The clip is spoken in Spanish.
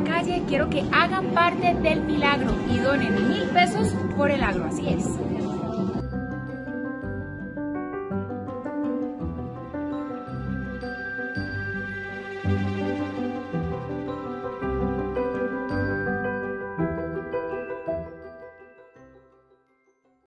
la calle, quiero que hagan parte del milagro y donen 1000 pesos por el agro, así es.